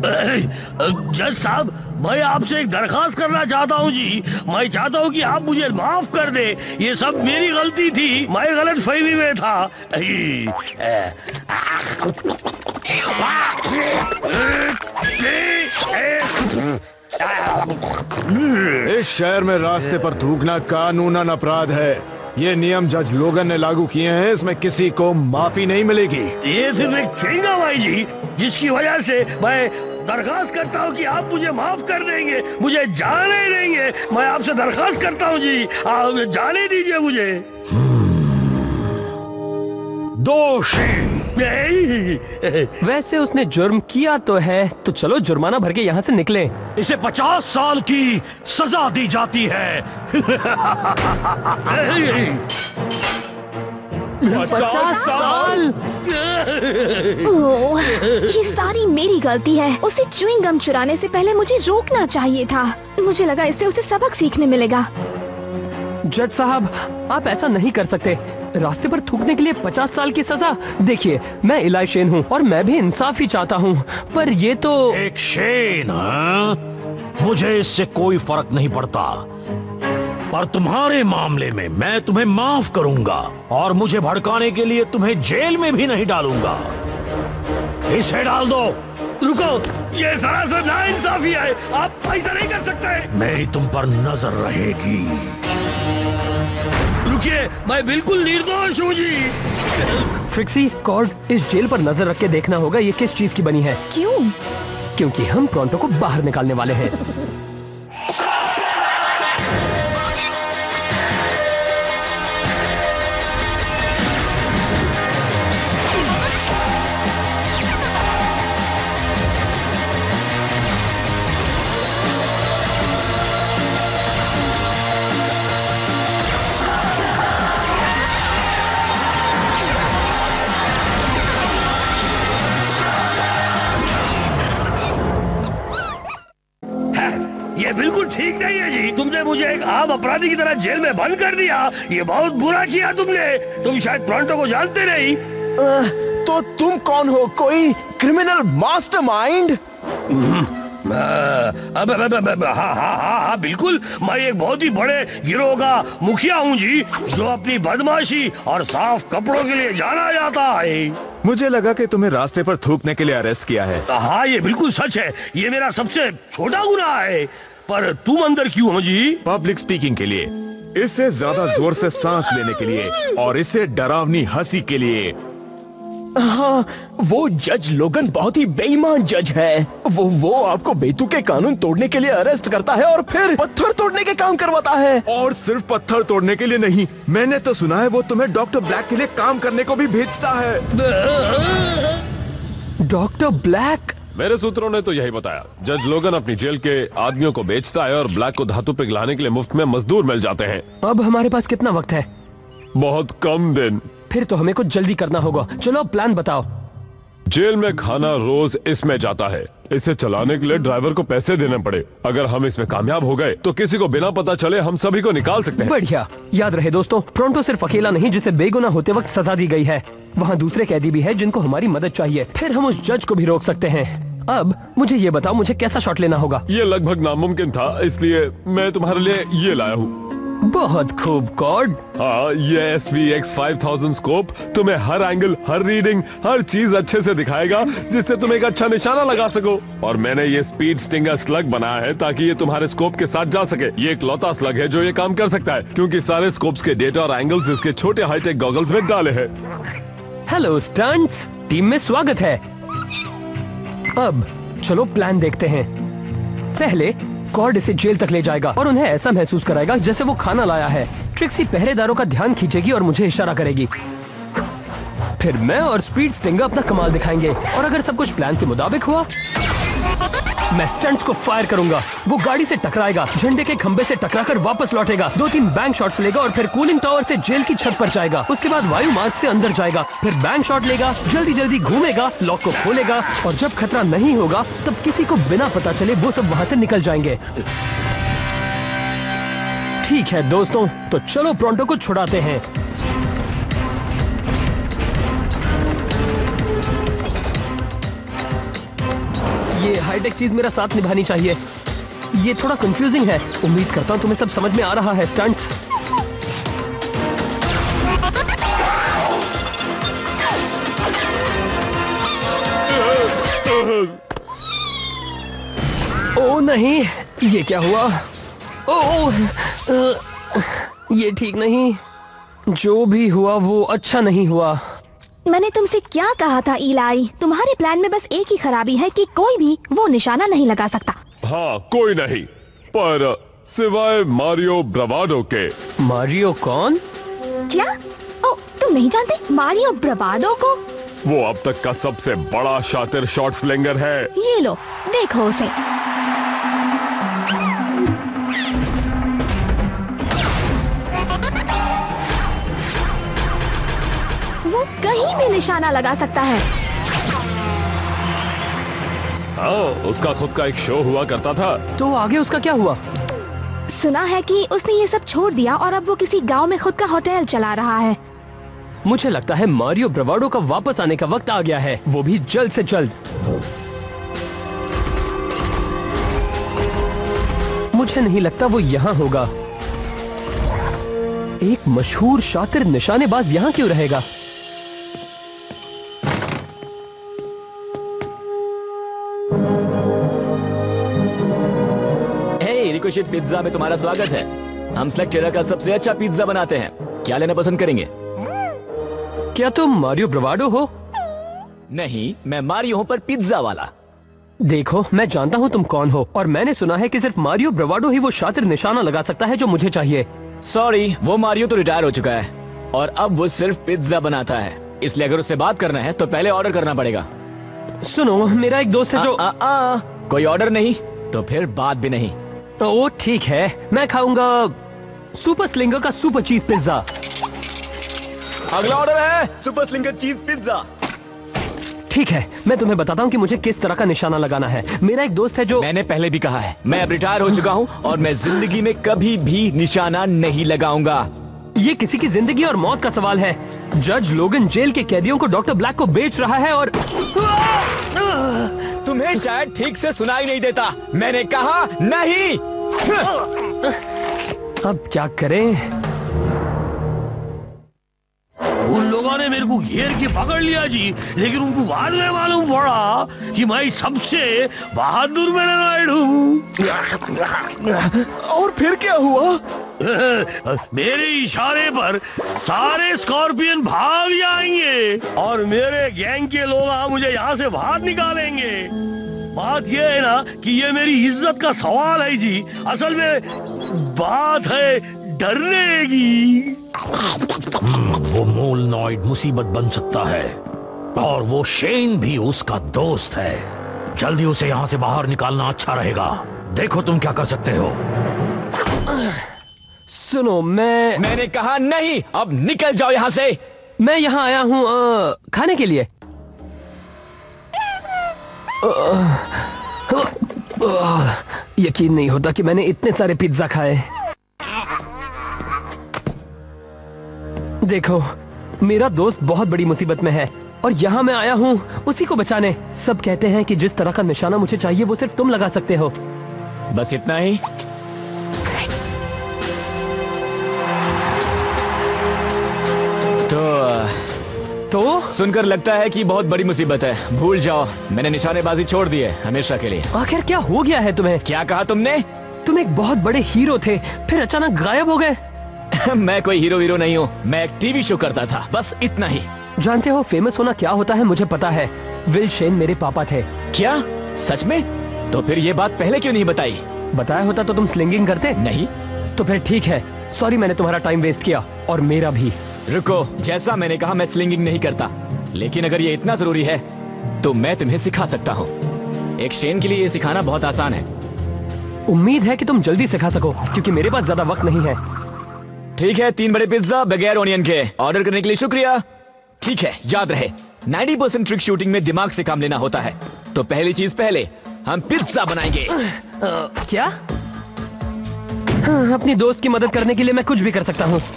जज साहब, मैं आपसे एक दरखास्त करना चाहता हूँ जी। मैं चाहता हूँ कि आप मुझे माफ कर दे। ये सब मेरी गलती थी, मैं गलत फहमी में था। इस शहर में रास्ते पर थूकना कानूनन अपराध है। ये नियम जज लोगन ने लागू किए हैं, इसमें किसी को माफी नहीं मिलेगी। ये सिर्फ एक चेंगा भाई जी, जिसकी वजह से मैं दरखास्त करता हूँ कि आप मुझे माफ कर देंगे, मुझे जाने देंगे। मैं आपसे दरखास्त करता हूँ जी, आप जाने दीजिए मुझे। दोषी। वैसे उसने जुर्म किया तो है, तो चलो जुर्माना भर के यहाँ से निकले। इसे 50 साल की सजा दी जाती है। 50 साल? ओह, ये सारी मेरी गलती है। उसे च्युइंग गम चुराने से पहले मुझे रोकना चाहिए था। मुझे लगा इससे उसे सबक सीखने मिलेगा। जज साहब, आप ऐसा नहीं कर सकते। रास्ते पर थूकने के लिए 50 साल की सजा। देखिए, मैं इलाई शेन हूँ और मैं भी इंसाफ ही चाहता हूँ, पर ये तो एक शेन, हाँ? मुझे इससे कोई फर्क नहीं पड़ता, पर तुम्हारे मामले में मैं तुम्हें माफ करूंगा और मुझे भड़काने के लिए तुम्हें जेल में भी नहीं डालूंगा। इसे डाल दो। रुको, ये सरासर नाइंसाफी है। आप ऐसा नहीं कर सकते। मेरी तुम पर नजर रहेगी। रुकिए, मैं बिल्कुल निर्दोष हूँ जी। ट्रिक्सी, कॉर्ड, इस जेल पर नजर रख के देखना होगा ये किस चीज की बनी है। क्यों? क्योंकि हम टोरंटो को बाहर निकालने वाले हैं। ये बिल्कुल ठीक नहीं है जी। तुमने मुझे एक आम अपराधी की तरह जेल में बंद कर दिया। ये बहुत बुरा किया तुमने। तुम शायद टोरंटो को जानते नहीं। तो तुम कौन हो? कोई क्रिमिनल मास्टरमाइंड? हाँ, बिल्कुल। मैं एक बहुत ही बड़े गिरोह का मुखिया हूँ जी, जो अपनी बदमाशी और साफ कपड़ों के लिए जाना जाता है। मुझे लगा कि तुम्हें रास्ते पर थूकने के लिए अरेस्ट किया है। हाँ, ये बिल्कुल सच है। ये मेरा सबसे छोटा गुनाह है। पर तुम अंदर क्यों हो जी? पब्लिक स्पीकिंग के लिए, इससे ज्यादा जोर से सांस लेने के लिए और इससे डरावनी हंसी के लिए। हाँ, वो जज लोगन बहुत ही बेईमान जज है। वो आपको बेतुके कानून तोड़ने के लिए अरेस्ट करता है और फिर पत्थर तोड़ने के काम करवाता है। और सिर्फ पत्थर तोड़ने के लिए नहीं, मैंने तो सुना है वो तुम्हें डॉक्टर ब्लैक के लिए काम करने को भी भेजता है। Doctor Black? मेरे सूत्रों ने तो यही बताया। जज लोगन अपनी जेल के आदमियों को बेचता है और ब्लैक को धातु पिघलाने के लिए मुफ्त में मजदूर मिल जाते हैं। अब हमारे पास कितना वक्त है? बहुत कम दिन। फिर तो हमें कुछ जल्दी करना होगा। चलो प्लान बताओ। जेल में खाना रोज इसमें जाता है। इसे चलाने के लिए ड्राइवर को पैसे देने पड़े। अगर हम इसमें कामयाब हो गए तो किसी को बिना पता चले हम सभी को निकाल सकते हैं। बढ़िया। याद रहे दोस्तों, टोरंटो सिर्फ अकेला नहीं जिसे बेगुनाह होते वक्त सजा दी गई है। वहाँ दूसरे कैदी भी है जिनको हमारी मदद चाहिए। फिर हम उस जज को भी रोक सकते हैं। अब मुझे ये बताओ, मुझे कैसा शॉट लेना होगा? ये लगभग नामुमकिन था, इसलिए मैं तुम्हारे लिए ये लाया हूँ। बहुत खूब कॉर्ड। हाँ, ये SVX 5000 स्कोप तुम्हें हर एंगल, हर रीडिंग, हर चीज अच्छे से दिखाएगा, जिससे तुम एक अच्छा निशाना लगा सको। और मैंने ये स्पीड स्टिंगर स्लग बनाया है ताकि ये तुम्हारे स्कोप के साथ जा सके। ये एक लौता स्लग है जो ये काम कर सकता है, क्योंकि सारे स्कोप्स के डेटा और एंगल्स इसके छोटे हाईटेक गॉगल्स में डाले हैं। हेलो स्टंट्स, टीम में स्वागत है। अब चलो प्लान देखते हैं। पहले कॉर्ड इसे जेल तक ले जाएगा और उन्हें ऐसा महसूस कराएगा जैसे वो खाना लाया है। ट्रिक्सी पहरेदारों का ध्यान खींचेगी और मुझे इशारा करेगी। फिर मैं और स्पीड स्टिंगर अपना कमाल दिखाएंगे और अगर सब कुछ प्लान के मुताबिक हुआ, मैं स्टंट्स को फायर करूंगा। वो गाड़ी से टकराएगा, झंडे के खंबे से टकराकर वापस लौटेगा, 2-3 बैंक शॉट्स लेगा और फिर कूलिंग टावर से जेल की छत पर जाएगा। उसके बाद वायु मार्ग से अंदर जाएगा, फिर बैंक शॉट लेगा, जल्दी जल्दी घूमेगा, लॉक को खोलेगा और जब खतरा नहीं होगा तब किसी को बिना पता चले वो सब वहाँ से निकल जाएंगे। ठीक है दोस्तों, तो चलो टोरंटो को छुड़ाते हैं। ये हाईटेक चीज मेरा साथ निभानी चाहिए। ये थोड़ा कंफ्यूजिंग है। उम्मीद करता हूँ तुम्हें सब समझ में आ रहा है स्टंट्स। ओ नहीं, ये क्या हुआ? ये ठीक नहीं। जो भी हुआ वो अच्छा नहीं हुआ। मैंने तुमसे क्या कहा था इलाई? तुम्हारे प्लान में बस एक ही खराबी है कि कोई भी वो निशाना नहीं लगा सकता। हाँ, कोई नहीं, पर सिवाय मारियो ब्रावाडो के। मारियो कौन? क्या? ओ, तुम नहीं जानते मारियो ब्रावाडो को? वो अब तक का सबसे बड़ा शातिर शॉट स्लिंगर है। ये लो, देखो उसे। वो कहीं भी निशाना लगा सकता है। हाँ, उसका खुद का एक शो हुआ करता था। तो आगे उसका क्या हुआ? सुना है कि उसने ये सब छोड़ दिया और अब वो किसी गांव में खुद का होटल चला रहा है। मुझे लगता है मारियो ब्रावाडो का वापस आने का वक्त आ गया है, वो भी जल्द से जल्द। मुझे नहीं लगता वो यहाँ होगा। एक मशहूर शातिर निशानेबाज यहाँ क्यों रहेगा? रिकोशिट पिज्जा में तुम्हारा स्वागत है। हम स्लेक्टेरा का सबसे अच्छा पिज्जा बनाते हैं। क्या लेना पसंद करेंगे? क्या तुम मारियो ब्रावाडो हो? नहीं, मैं मारियो हूँ, पर पिज्जा वाला। देखो, मैं जानता हूँ तुम कौन हो, और मैंने सुना है कि सिर्फ मारियो ब्रावाडो ही वो शातिर निशाना लगा सकता है जो मुझे चाहिए। सॉरी, वो मारियो तो रिटायर हो चुका है और अब वो सिर्फ पिज्जा बनाता है। इसलिए अगर उससे बात करना है तो पहले ऑर्डर करना पड़ेगा। सुनो, मेरा एक दोस्त है जो कोई ऑर्डर नहीं तो फिर बात भी नहीं। तो ठीक है, मैं खाऊंगा सुपर स्लिंगर का सुपर चीज पिज्जा। अगला ऑर्डर है सुपर स्लिंगर चीज पिज्जा। ठीक है, मैं तुम्हें बताता हूँ कि मुझे किस तरह का निशाना लगाना है। मेरा एक दोस्त है जो... मैंने पहले भी कहा है, मैं अब रिटायर हो चुका हूँ और मैं जिंदगी में कभी भी निशाना नहीं लगाऊंगा। ये किसी की जिंदगी और मौत का सवाल है। जज लोगन जेल के कैदियों को डॉक्टर ब्लैक को बेच रहा है और... तुम्हें शायद ठीक से सुनाई नहीं देता। मैंने कहा नहीं। अब क्या करें? उन लोगों ने मेरे को घेर के पकड़ लिया जी, लेकिन उनको बाद में मालूम पड़ा कि मैं सबसे बहादुर मेरेनॉइड हूँ। और फिर क्या हुआ? मेरे इशारे पर सारे स्कॉर्पियन भाग जाएंगे और मेरे गैंग के लोग मुझे यहाँ से बाहर निकालेंगे। बात यह है ना कि ये मेरी इज्जत का सवाल है जी। असल में बात है डरने की। वो मोलनॉइड मुसीबत बन सकता है और वो शेन भी उसका दोस्त है। जल्दी उसे यहाँ से बाहर निकालना अच्छा रहेगा। देखो तुम क्या कर सकते हो। सुनो, मैंने कहा नहीं, अब निकल जाओ यहाँ से। मैं यहाँ आया हूँ खाने के लिए। यकीन नहीं होता कि मैंने इतने सारे पिज्जा खाए। देखो, मेरा दोस्त बहुत बड़ी मुसीबत में है और यहाँ मैं आया हूँ उसी को बचाने। सब कहते हैं कि जिस तरह का निशाना मुझे चाहिए वो सिर्फ तुम लगा सकते हो। बस इतना ही? तो सुनकर लगता है कि बहुत बड़ी मुसीबत है। भूल जाओ, मैंने निशानेबाजी छोड़ दी है हमेशा के लिए। आखिर क्या हो गया है तुम्हें? क्या कहा तुमने? तुम एक बहुत बड़े हीरो थे, फिर अचानक गायब हो गए। मैं कोई हीरो नहीं हूँ, मैं एक टीवी शो करता था, बस इतना ही। जानते हो फेमस होना क्या होता है? मुझे पता है। विल शेन मेरे पापा थे। क्या? सच में? तो फिर ये बात पहले क्यों नहीं बताई? बताया होता तो तुम स्लिंगिंग करते? नहीं। तो फिर ठीक है, सॉरी मैंने तुम्हारा टाइम वेस्ट किया और मेरा भी। रुको, जैसा मैंने कहा मैं स्लिंगिंग नहीं करता, लेकिन अगर ये इतना जरूरी है तो मैं तुम्हें सिखा सकता हूँ। एक शेन के लिए ये सिखाना बहुत आसान है। उम्मीद है कि तुम जल्दी सिखा सको क्योंकि मेरे पास ज्यादा वक्त नहीं है। ठीक है, 3 बड़े पिज्जा बगैर ओनियन के। ऑर्डर करने के लिए शुक्रिया। ठीक है, याद रहे 90% ट्रिक शूटिंग में दिमाग से काम लेना होता है। तो पहली चीज पहले हम पिज्जा बनाएंगे। क्या? अपनी दोस्त की मदद करने के लिए मैं कुछ भी कर सकता हूँ।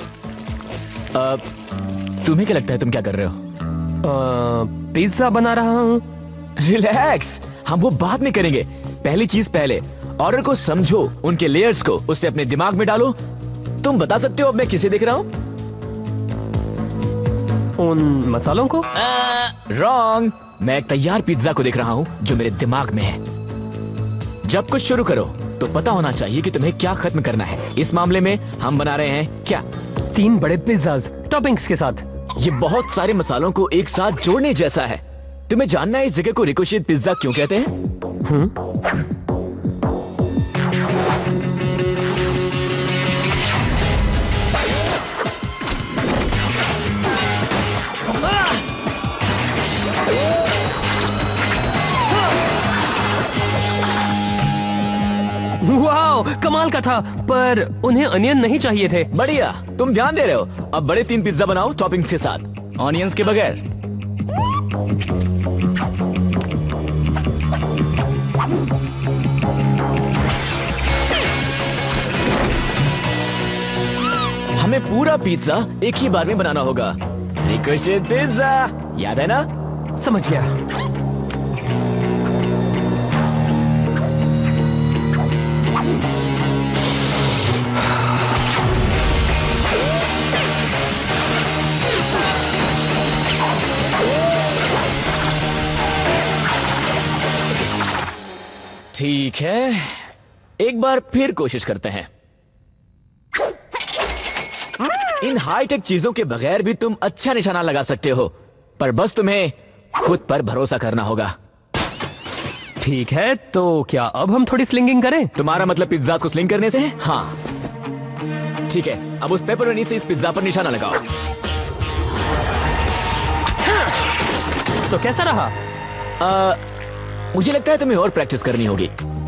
तुम्हें क्या लगता है तुम क्या कर रहे हो? पिज्जा बना रहा हूँ। रिलैक्स, हम वो बाद में करेंगे। पहली चीज पहले, ऑर्डर को समझो, उनके लेयर्स को, उसे अपने दिमाग में डालो। तुम बता सकते हो अब मैं किसे देख रहा हूँ? उन मसालों को? रॉन्ग। मैं एक तैयार पिज्जा को देख रहा हूँ जो मेरे दिमाग में है। जब कुछ शुरू करो तो पता होना चाहिए कि तुम्हें क्या खत्म करना है। इस मामले में हम बना रहे हैं क्या? 3 बड़े पिज्जाज टॉपिंग्स के साथ। ये बहुत सारे मसालों को एक साथ जोड़ने जैसा है। तुम्हें जानना है इस जगह को रिकोशिएट पिज्जा क्यों कहते हैं? वाओ, कमाल का था, पर उन्हें अनियन नहीं चाहिए थे। बढ़िया, तुम ध्यान दे रहे हो। अब बड़े 3 पिज्जा बनाओ टॉपिंग्स के साथ, ऑनियंस के बगैर। हमें पूरा पिज्जा एक ही बार में बनाना होगा। रिकोशिएट पिज्जा, याद है ना? समझ गया। ठीक है, एक बार फिर कोशिश करते हैं। इन हाईटेक चीजों के बगैर भी तुम अच्छा निशाना लगा सकते हो, पर बस तुम्हें खुद पर भरोसा करना होगा। ठीक है, तो क्या अब हम थोड़ी स्लिंगिंग करें? तुम्हारा मतलब पिज्जा को स्लिंग करने से है? हाँ ठीक है, अब उस पेपरोनी से इस पिज्जा पर निशाना लगाओ। तो कैसा रहा? मुझे लगता है तुम्हें और प्रैक्टिस करनी होगी।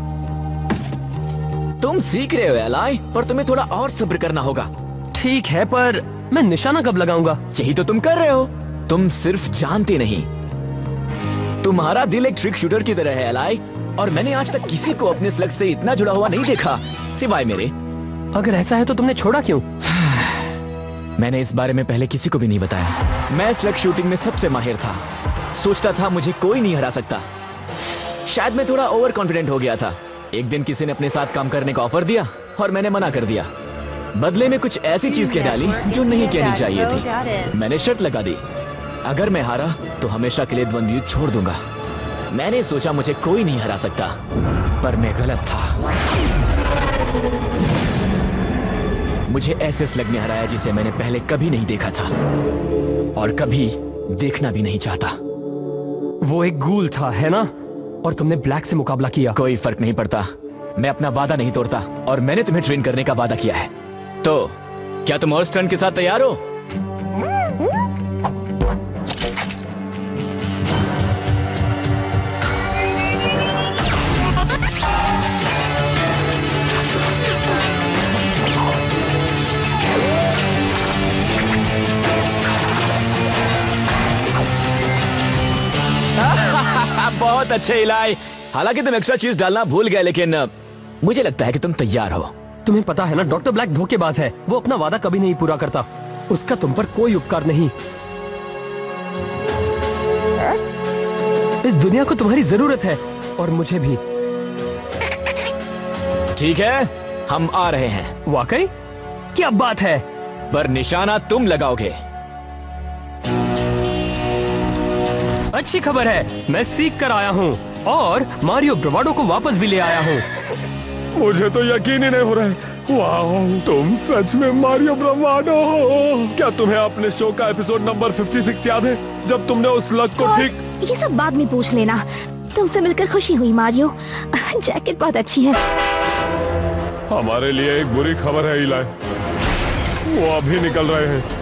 तुम सीख रहे हो एलाई, पर तुम्हें थोड़ा और सब्र करना होगा। ठीक है, पर मैं निशाना कब लगाऊंगा? यही तो तुम कर रहे हो, तुम सिर्फ जानते नहीं। तुम्हारा दिल एक ट्रिक शूटर की तरह है एलाई, और मैंने आज तक किसी को अपने स्लग से इतना जुड़ा हुआ नहीं देखा सिवाय मेरे। अगर ऐसा है तो तुमने छोड़ा क्यों? मैंने इस बारे में पहले किसी को भी नहीं बताया। मैं स्लग शूटिंग में सबसे माहिर था, सोचता था मुझे कोई नहीं हरा सकता। शायद मैं थोड़ा ओवर कॉन्फिडेंट हो गया था। एक दिन किसी ने अपने साथ काम करने का ऑफर दिया और मैंने मना कर दिया। बदले में कुछ ऐसी चीज कह डाली जो नहीं कहनी चाहिए थी। मैंने शर्त लगा दी, अगर मैं हारा तो हमेशा के लिए द्वंद्व युद्ध छोड़ दूंगा। मैंने सोचा मुझे कोई नहीं हरा सकता, पर मैं गलत था। मुझे ऐसे स्लग ने हराया जिसे मैंने पहले कभी नहीं देखा था और कभी देखना भी नहीं चाहता। वो एक गूल था, है ना? और तुमने ब्लैक से मुकाबला किया। कोई फर्क नहीं पड़ता, मैं अपना वादा नहीं तोड़ता और मैंने तुम्हें ट्रेन करने का वादा किया है। तो क्या तुम और स्टंट के साथ तैयार हो? बहुत अच्छे इलाई। हालांकि तुम एक्स्ट्रा चीज डालना भूल गए, लेकिन मुझे लगता है कि तुम तैयार हो। तुम्हें पता है ना, डॉक्टर ब्लैक धोखेबाज है। वो अपना वादा कभी नहीं पूरा करता। उसका तुम पर कोई उपकार नहीं। इस दुनिया को तुम्हारी जरूरत है और मुझे भी। ठीक है, हम आ रहे हैं। वाकई? क्या बात है। पर निशाना तुम लगाओगे। अच्छी खबर है, मैं सीख कर आया हूँ और मारियो ब्रावाडो को वापस भी ले आया हूँ। मुझे तो यकीन ही नहीं हो रहा है। वाह, तुम सच में मारियो ब्रावाडो हो। क्या तुम्हें अपने शो का एपिसोड नंबर 56 याद है, जब तुमने उस लग को ठीक? ये सब बाद में पूछ लेना। तुमसे मिलकर खुशी हुई मारियो। जैकेट बहुत अच्छी है। हमारे लिए एक बुरी खबर है इलाई, वो अभी निकल रहे हैं।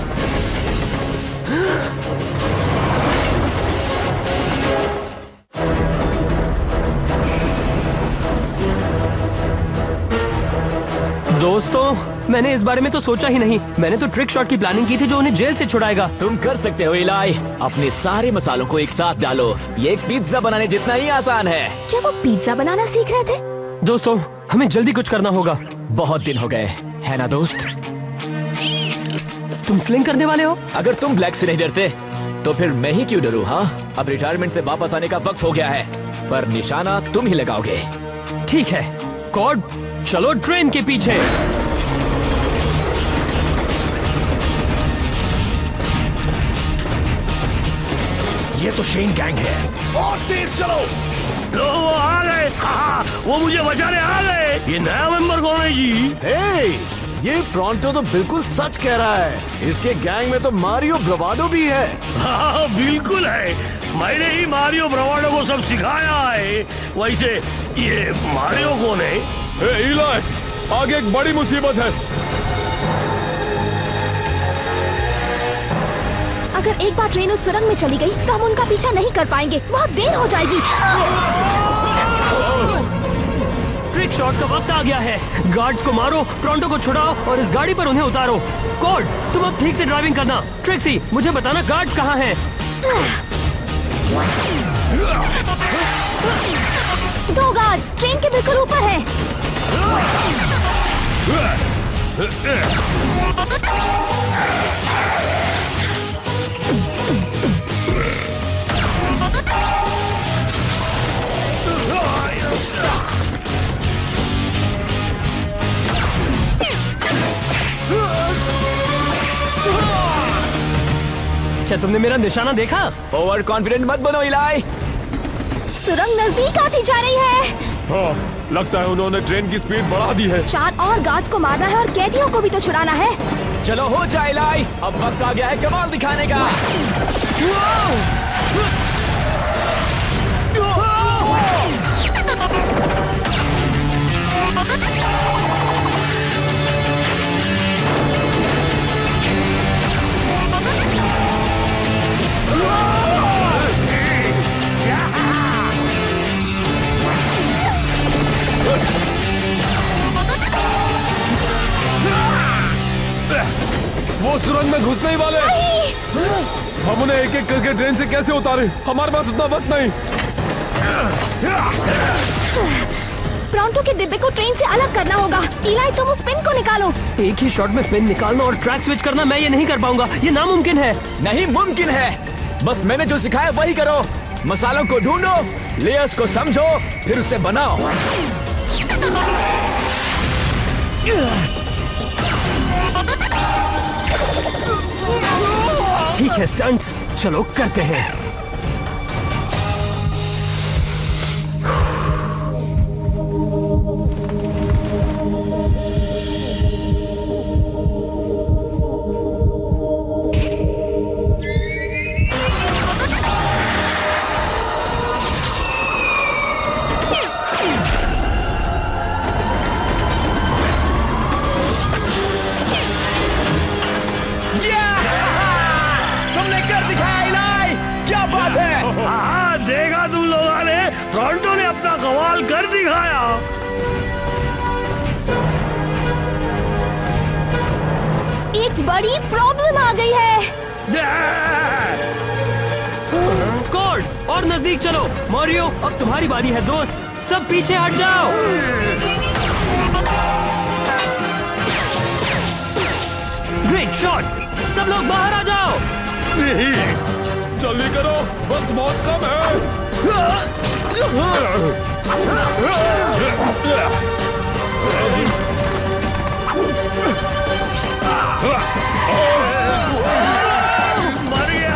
दोस्तों, मैंने इस बारे में तो सोचा ही नहीं। मैंने तो ट्रिक शॉट की प्लानिंग की थी जो उन्हें जेल से छुड़ाएगा। तुम कर सकते हो इलाई। अपने सारे मसालों को एक साथ डालो। ये एक पिज्जा बनाने जितना ही आसान है। क्या वो पिज्जा बनाना सीख रहे थे? दोस्तों, हमें जल्दी कुछ करना होगा। बहुत दिन हो गए, है ना दोस्त? तुम स्लिंग करने वाले हो? अगर तुम ब्लैक से नहीं डरते तो फिर मैं ही क्यों डरूं? हाँ, अब रिटायरमेंट से वापस आने का वक्त हो गया है। पर निशाना तुम ही लगाओगे। ठीक है कॉर्ड, चलो ट्रेन के पीछे। ये तो शेन गैंग है। और तेज चलो। लो वो आ गए। हाँ, वो मुझे बचाने आ गए। ये नया मेंबर कौन है जी? ये प्रोंटो तो बिल्कुल सच कह रहा है। इसके गैंग में तो मारियो ब्रावाडो भी है। हाँ बिल्कुल है, मैंने ही मारियो ब्रावाडो को सब सिखाया है। वैसे ये मारियो कौन है? इलाय, आगे एक बड़ी मुसीबत है। अगर एक बार ट्रेन उस सुरंग में चली गई तो हम उनका पीछा नहीं कर पाएंगे, बहुत देर हो जाएगी। ट्रिक शॉट का वक्त आ गया है। गार्ड्स को मारो, प्रोंटो को छुड़ाओ और इस गाड़ी पर उन्हें उतारो। कॉर्ड, तुम अब ठीक से ड्राइविंग करना। ट्रिक्सी, मुझे बताना गार्ड्स कहाँ हैं। दो गार्ड ट्रेन के बिल्कुल ऊपर है। क्या तुमने मेरा निशाना देखा? ओवर कॉन्फिडेंट मत बनो इलाई। सुरंग नजदीक आती जा रही है। हाँ, लगता है उन्होंने ट्रेन की स्पीड बढ़ा दी है। 4 और गार्ड्स को मारना है और कैदियों को भी तो छुड़ाना है। चलो हो जाए इलाई, अब वक्त आ गया है कमाल दिखाने का। वो सुरंग में घुसने ही वाले। हम उन्हें एक एक करके ट्रेन से कैसे उतारे? हमारे पास उतना वक्त नहीं। प्रोंटो के डिब्बे को ट्रेन से अलग करना होगा। इलाई, तुम उस पिन को निकालो। एक ही शॉट में पिन निकालना और ट्रैक स्विच करना, मैं ये नहीं कर पाऊंगा। ये नामुमकिन है। नहीं मुमकिन है, बस मैंने जो सिखाया वही करो। मसालों को ढूंढो, लेयर्स को समझो, फिर उसे बनाओ। ठीक है स्टंट्स, चलो करते हैं। हाँ, देखा तुम लोगों ने, प्रोंटो ने अपना कमाल कर दिखाया। एक बड़ी प्रॉब्लम आ गई है। कॉर्ड, और नजदीक चलो। मारियो, अब तुम्हारी बारी है दोस्त। सब पीछे हट जाओ। ग्रेट शॉट, सब लोग बाहर आ जाओ। जल्दी करो, वक्त बहुत कम है। मर गया।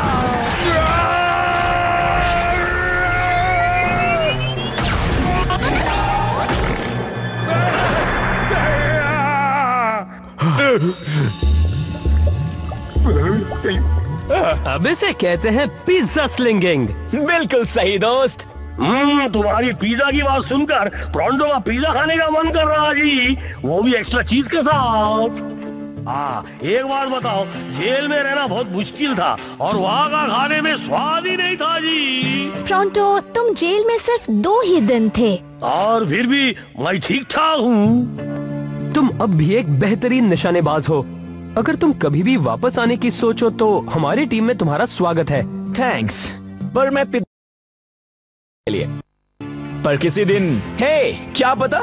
अब इसे कहते हैं पिज्जा स्लिंगिंग। बिल्कुल सही दोस्त। तुम्हारी पिज्जा की बात सुनकर प्रोंटो का पिज्जा खाने का मन कर रहा जी, वो भी एक्स्ट्रा चीज के साथ। एक बात बताओ, जेल में रहना बहुत मुश्किल था और वहाँ का खाने में स्वाद ही नहीं था जी। प्रोंटो, तुम जेल में सिर्फ 2 ही दिन थे और फिर भी मैं ठीक ठाक हूँ। तुम अब भी एक बेहतरीन निशानेबाज हो। अगर तुम कभी भी वापस आने की सोचो तो हमारी टीम में तुम्हारा स्वागत है। थैंक्स, पर मैं के लिए पर किसी दिन, हे क्या पता।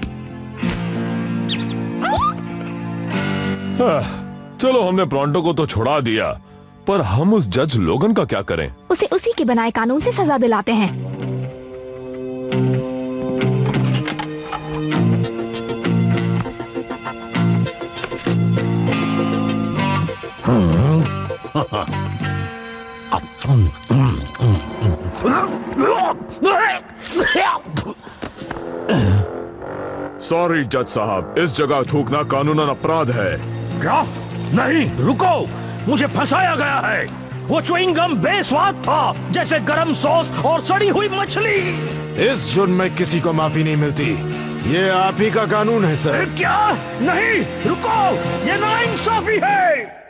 चलो, हमने प्रोंटो को तो छुड़ा दिया, पर हम उस जज लोगन का क्या करें? उसे उसी के बनाए कानून से सजा दिलाते हैं। सॉरी जज साहब, इस जगह थूकना कानूनन अपराध है। क्या? नहीं, रुको, मुझे फंसाया गया है। वो च्युइंग गम बेस्वाद था, जैसे गरम सॉस और सड़ी हुई मछली। इस जुर्म में किसी को माफी नहीं मिलती। ये आप ही का कानून है सर। क्या? नहीं, रुको, ये नाइंसाफी है।